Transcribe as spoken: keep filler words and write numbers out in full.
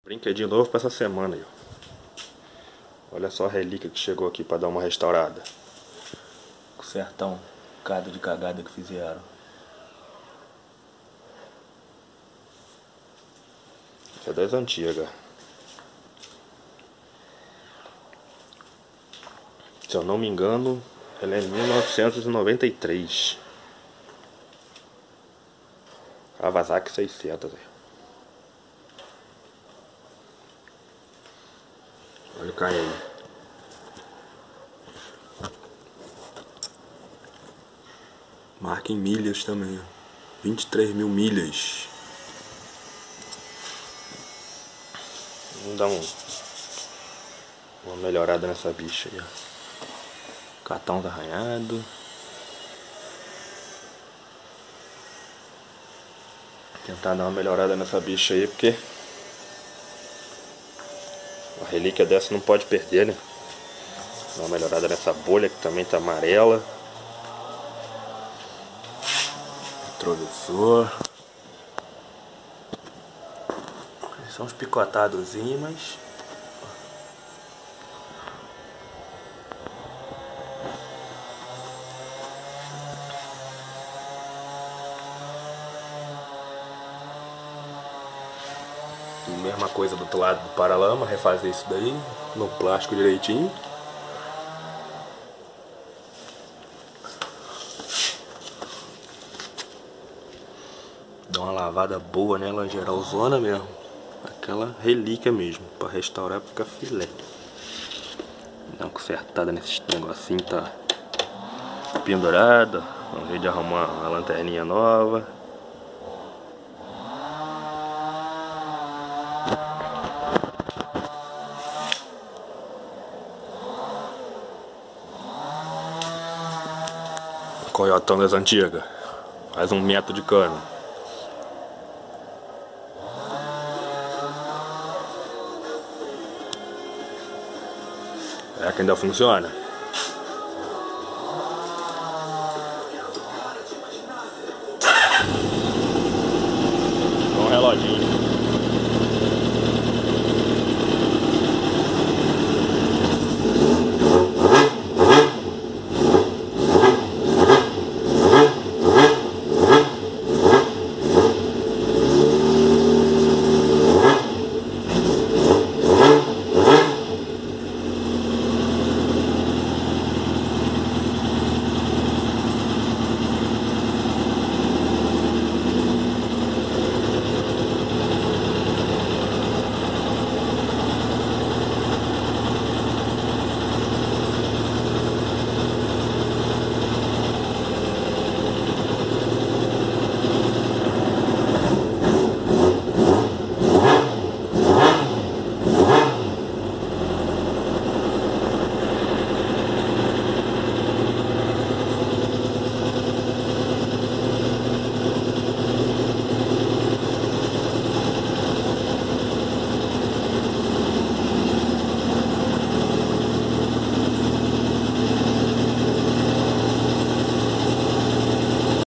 Brinquedinho novo pra essa semana aí, ó. Olha só a relíquia que chegou aqui pra dar uma restaurada. Consertar um bocado de cagada que fizeram. Essa é das antigas. Se eu não me engano, ela é mil novecentos e noventa e três. Kawasaki seiscentos. Olha o Cayenne. Marca em milhas também. vinte e três mil milhas. Vamos dar um, uma melhorada nessa bicha aí, ó. Cartão arranhado. Tentar dar uma melhorada nessa bicha aí, porque uma relíquia dessa não pode perder, né? Dar uma melhorada nessa bolha que também tá amarela. Retrovisor. São uns picotadozinhos, mas mesma coisa do outro lado do paralama, refazer isso daí no plástico direitinho. Dá uma lavada boa nela, geralzona mesmo. Aquela relíquia mesmo, pra restaurar, pra ficar filé. Dá uma consertada nesse negocinho, tá pendurado. Um jeito de arrumar uma lanterninha nova. Coiotão das antigas. Faz um metro de cano. É que ainda funciona.